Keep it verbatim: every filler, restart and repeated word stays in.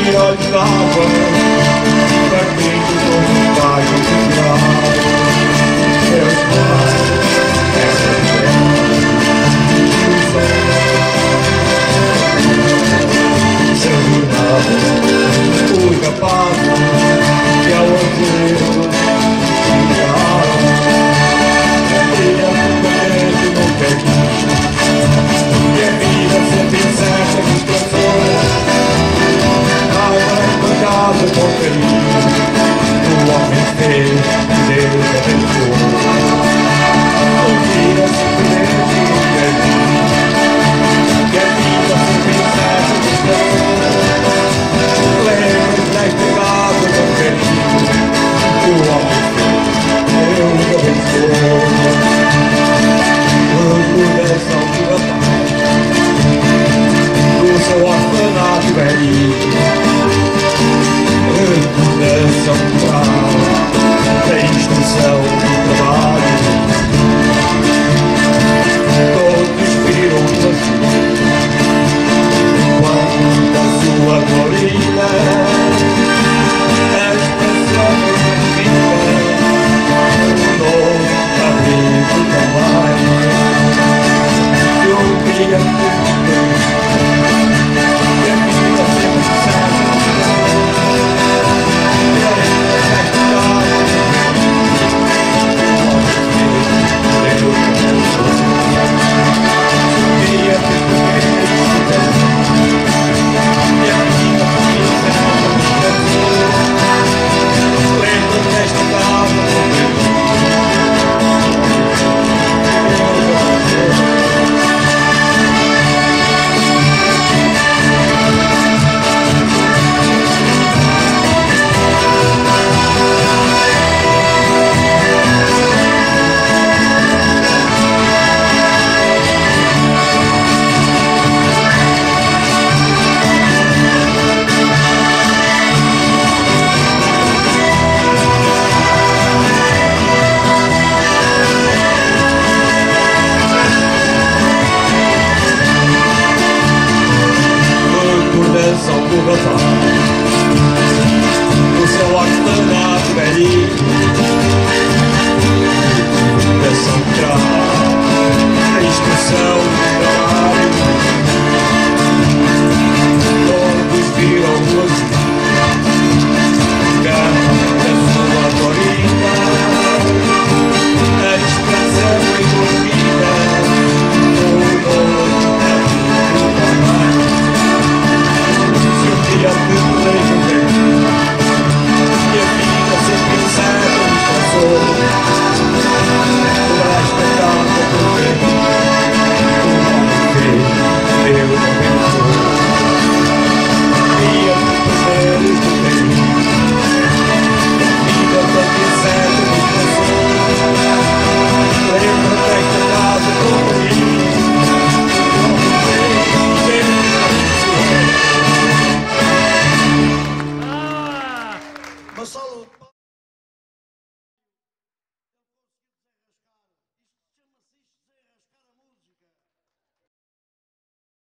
tira de água, permite todo vai ensinar. Meus pais, essa seu jornal, os rapazes que ao azedo tiraram, trilha do no peito, e a vida sempre incerta de situações, a pancada com carinho, o homem fez, Deus abençoou. A vida simplesmente no peito, e a vida sempre incerta de situações, lembra da pegada com carinho, o homem fez, Deus abençoou. Dessa altura, do seu orfanato velhinho,